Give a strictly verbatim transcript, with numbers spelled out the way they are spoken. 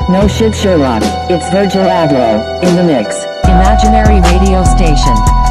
No shit Sherlock, it's Virgil Abloh, in the mix. Imaginary Radio Station.